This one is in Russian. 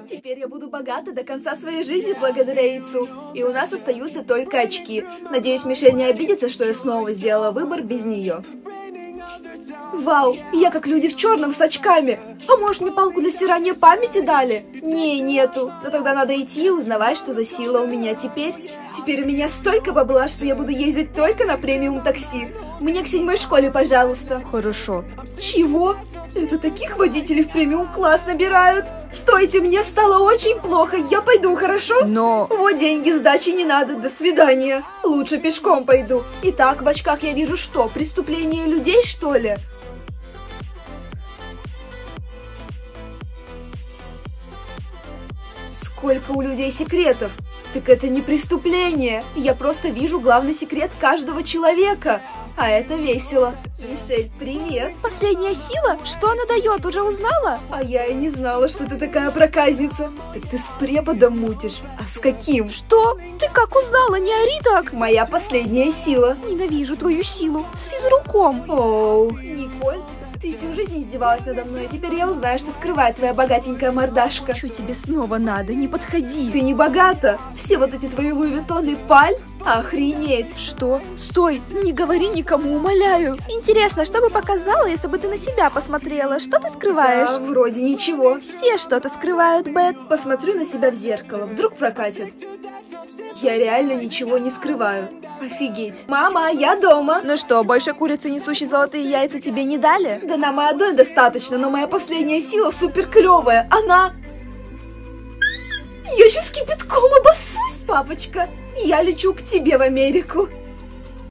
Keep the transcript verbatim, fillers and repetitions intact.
Теперь я буду богата до конца своей жизни благодаря яйцу. И у нас остаются только очки. Надеюсь, Мишель не обидится, что я снова сделала выбор без нее. Вау, я как люди в черном с очками. А может, мне палку для стирания памяти дали? Не, нету. Но тогда надо идти и узнавать, что за сила у меня теперь. Теперь у меня столько бабла, что я буду ездить только на премиум такси. Мне к седьмой школе, пожалуйста. Хорошо. Чего? Это таких водителей в премиум класс набирают. Стойте, мне стало очень плохо. Я пойду, хорошо? Но... Вот деньги, сдачи не надо. До свидания. Лучше пешком пойду. Итак, в очках я вижу что? Преступление людей, что ли? Сколько у людей секретов? Так это не преступление. Я просто вижу главный секрет каждого человека. А это весело. Мишель, привет. Последняя сила? Что она дает? Уже узнала? А я и не знала, что ты такая проказница. Так ты с преподом мутишь. А с каким? Что? Ты как узнала? Не ори так. Моя последняя сила. Ненавижу твою силу. С физруком. Оу, Николь, ты всю жизнь издевалась надо мной, и теперь я узнаю, что скрывает твоя богатенькая мордашка. Что тебе снова надо? Не подходи. Ты не богата. Все вот эти твои Луи Виттоны паль? Охренеть. Что? Стой, не говори никому, умоляю. Интересно, что бы показала, если бы ты на себя посмотрела? Что ты скрываешь? Да, вроде ничего. Все что-то скрывают, Бет. Посмотрю на себя в зеркало, вдруг прокатит. Я реально ничего не скрываю. Офигеть. Мама, я дома. Ну что, больше курицы, несущей золотые яйца, тебе не дали? Да нам и одной достаточно, но моя последняя сила супер клевая. Она... Я сейчас кипятком обоссусь. Папочка, я лечу к тебе в Америку.